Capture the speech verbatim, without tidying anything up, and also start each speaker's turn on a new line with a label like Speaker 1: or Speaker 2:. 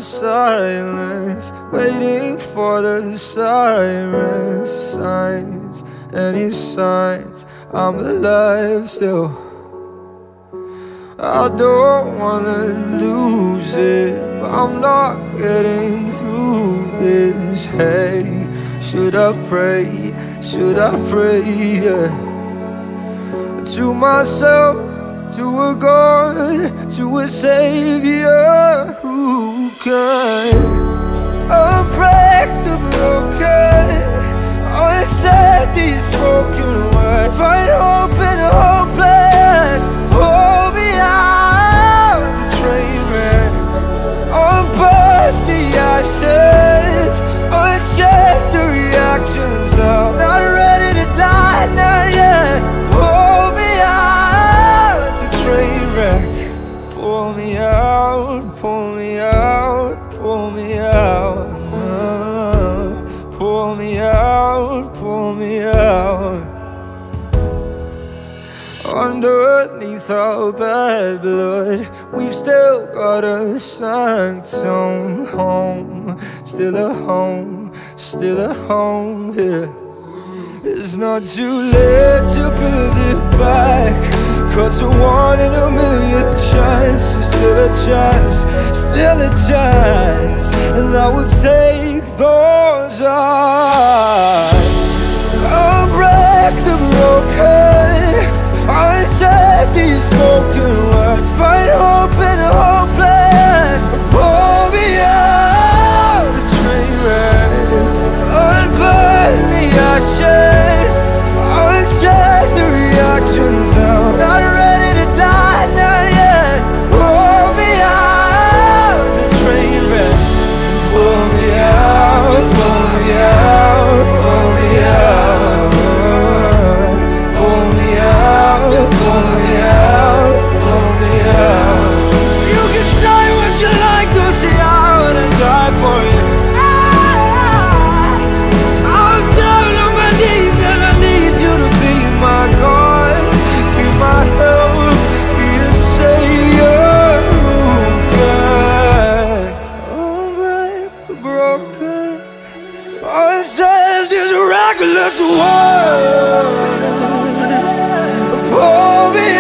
Speaker 1: silence, waiting for the sirens. Signs, any signs I'm alive still. I don't wanna lose it, but I'm not getting through this. Hey, should I pray, should I pray, yeah, to myself, to a God, to a Savior who can unbreak the broken, unsaid these spoken words, find hope in the hopeless. Hold me out the train wreck, unburn the ashes, uncheck the reactions now. Not ready to die, not yet. Hold me out the train wreck. Pull me out, pull me out, pull me out. uh, Pull me out, pull me out. Underneath our bad blood, we've still got a sanctum. Home, still a home, still a home, yeah. It's not too late to build it back, 'cause a one in a million chance is still a chance, still a chance. And I would take those odds. Unbreak the broken, unsaid these spoken words, find hope in the hopeless. Pull me out the train wreck, unburn the ashes, uncheck the reactions now. Not ready to die, not yet. Pull me out the train wreck. Pull me out, pull me out, pull me out. Pull me out, pull me out, pull me out. You can say what you like, don't say I wanna die for you. I'm down on my knees and I need you to be my God, be my help, be a savior who can unbreak the broken, unsaid this reckless world. Pull me